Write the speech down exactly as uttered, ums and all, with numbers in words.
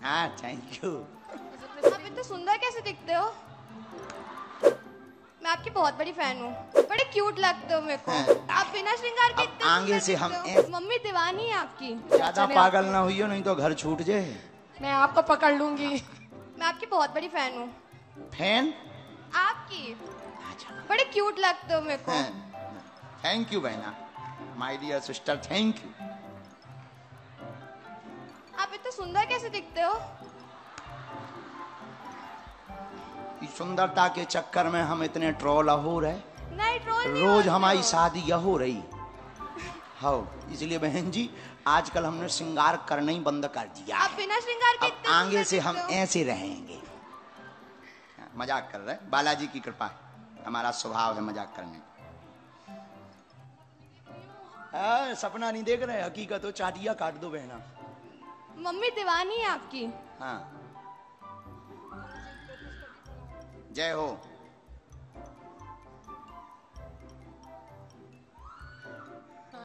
हाँ thank you. आप इतने सुंदर कैसे दिखते हो? मैं आपकी बहुत बड़ी फैन हूँ, बड़े क्यूट लगते हो मेरे को। आप बिना श्रृंगार के इतने आगे से हम सुंदर दिखते हो। मम्मी दीवानी है आपकी। ज्यादा पागल ना हुई नहीं तो घर छूट जाए। मैं आपको पकड़ लूंगी। मैं आपकी बहुत बड़ी फैन हूँ। फैन? आपकी बड़े क्यूट लगते हो मेरे को। थैंक यू बहना, my dear sister, thank you. आप इतने सुंदर कैसे दिखते हो? इस सुंदरता के चक्कर में हम इतने ट्रोल हो रहे। नहीं ट्रोल नहीं, रोज हमारी शादी यह हो रही हो, इसलिए बहन जी आजकल हमने श्रृंगार करना ही बंद कर दिया। आप बिना श्रृंगार के अब आगे से हम ऐसे रहेंगे। मजाक कर रहे, बालाजी की कृपा, हमारा स्वभाव है मजाक करने। आ, सपना नहीं देख रहे, हकीकत हो, चाटिया काट दो बहना। मम्मी दीवानी है आपकी। हाँ जय हो।